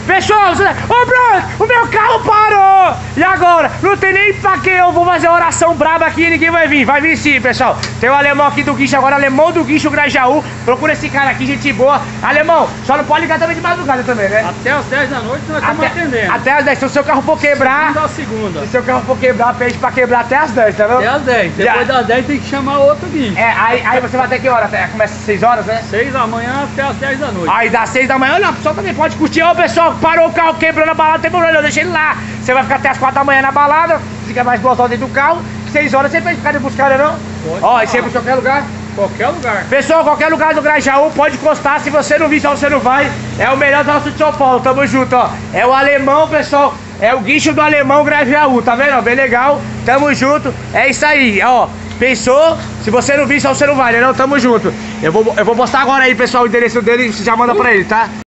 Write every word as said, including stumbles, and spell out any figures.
Pessoal, você... ô Bruno, o meu carro parou! E agora? Não tem nem pra que eu vou fazer oração braba aqui e ninguém vai vir. Vai vir sim, pessoal. Tem o alemão aqui do guincho agora, alemão do guincho Grajaú. Procura esse cara aqui, gente boa. Alemão, só não pode ligar também de madrugada também, né? Até as dez da noite nós estamos Até, atendendo. até as dez. Se o seu carro for quebrar... Segunda a segunda. Se o seu carro for quebrar, pede pra quebrar até as dez, tá vendo? Até as dez. Depois Já. das dez tem que chamar outro guincho. É, aí, aí você vai até que hora? Até, começa às seis horas, né? seis da manhã até as dez da noite. Aí das seis da manhã, não, o pessoal também pode curtir. Ô pessoal, parou o carro, quebrou na balada, não tem problema, deixa ele lá. Você vai ficar até as quatro da manhã na balada, fica mais duas horas dentro do carro. seis horas você pode ficar de buscar, não? Pode. Ó, e você busca em qualquer lugar? Qualquer lugar. Pessoal, qualquer lugar do Grajaú pode encostar. Se você não vir, só você não vai. É o melhor do nosso de São Paulo, tamo junto, ó. É o alemão, pessoal. É o guincho do alemão Grajaú, tá vendo? Bem legal, tamo junto. É isso aí, ó. Pensou? Se você não vir, só você não vai, né? Não, tamo junto. Eu vou, eu vou postar agora aí, pessoal, o endereço dele e você já manda pra ele, tá?